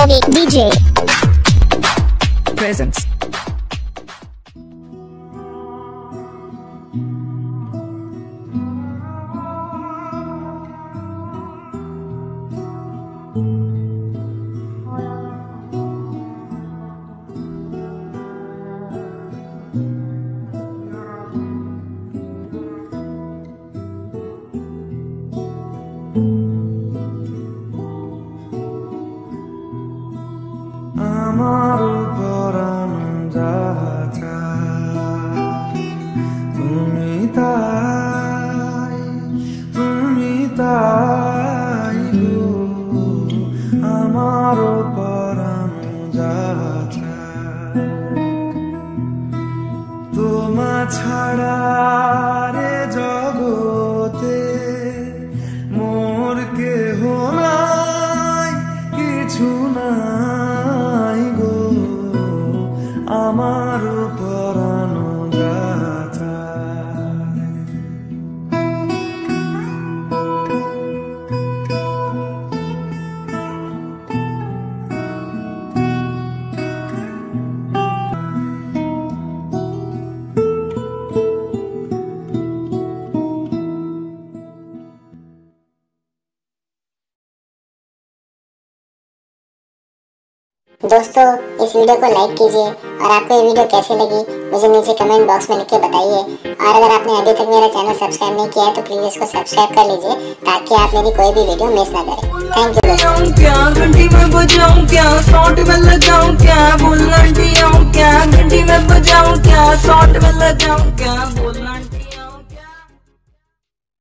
Ovi DJ Presents. আমার পরাণ যাহা তুমি তাই গো, আমার পরাণ যাহা তোমা ছাড়া রে জগতে মোর কেহ নাই, কিছু নাই গো, আমার পরাণ যাহা। दोस्तों इस वीडियो को लाइक कीजिए और आपको ये वीडियो कैसी लगी मुझे नीचे कमेंट बॉक्स में लिख के बताइए। और अगर आपने अभी तक मेरा चैनल सब्सक्राइब नहीं किया है तो प्लीज इसको सब्सक्राइब कर लीजिए ताकि आप मेरी कोई भी वीडियो मिस ना करें। थैंक यू दोस्तों। क्या घंटी में बजाऊं, क्या शॉट में लगाऊं, क्या बोलना घंटी में बजाऊं, क्या शॉट में लगाऊं, क्या बोलना।